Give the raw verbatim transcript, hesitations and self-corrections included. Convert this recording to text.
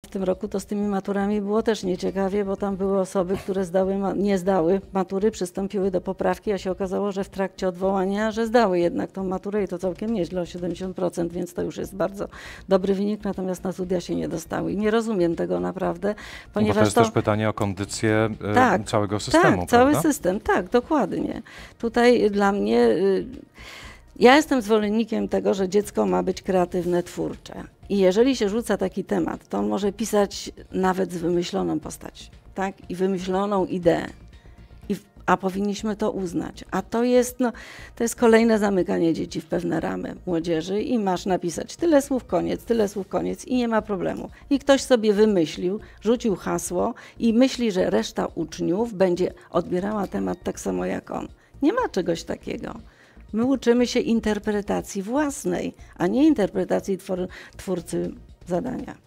tym roku to z tymi maturami było też nieciekawie, bo tam były osoby, które zdały, nie zdały matury, przystąpiły do poprawki, a się okazało, że w trakcie odwołania, że zdały jednak tą maturę i to całkiem nieźle, o siedemdziesiąt procent, więc to już jest bardzo dobry wynik, natomiast na studia się nie dostały. I nie rozumiem tego naprawdę, ponieważ no bo to jest to... też pytanie o kondycję y, tak, całego systemu, tak, prawda? cały system, tak, dokładnie. Tutaj dla mnie... Y, Ja jestem zwolennikiem tego, że dziecko ma być kreatywne, twórcze. I jeżeli się rzuca taki temat, to on może pisać nawet z wymyśloną postać, tak? I wymyśloną ideę. I, a powinniśmy to uznać. A to jest, no, to jest kolejne zamykanie dzieci w pewne ramy młodzieży i masz napisać tyle słów, koniec, tyle słów, koniec i nie ma problemu. I ktoś sobie wymyślił, rzucił hasło i myśli, że reszta uczniów będzie odbierała temat tak samo jak on. Nie ma czegoś takiego. My uczymy się interpretacji własnej, a nie interpretacji twor- twórcy zadania.